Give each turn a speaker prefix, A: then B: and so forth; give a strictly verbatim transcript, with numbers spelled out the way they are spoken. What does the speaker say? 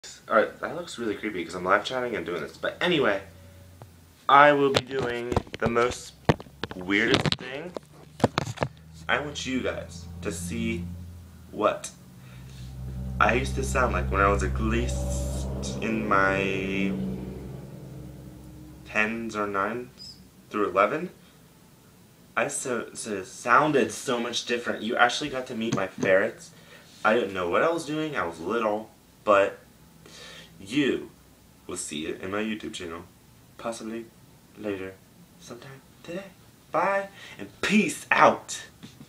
A: Alright, that looks really creepy because I'm live chatting and doing this. But anyway, I will be doing the most weirdest thing. I want you guys to see what I used to sound like when I was at least in my tens or nines through eleven. I so, so sounded so much different. You actually got to meet my ferrets. I didn't know what I was doing. I was little, but you will see it in my YouTube channel, possibly later, sometime today. Bye, and peace out.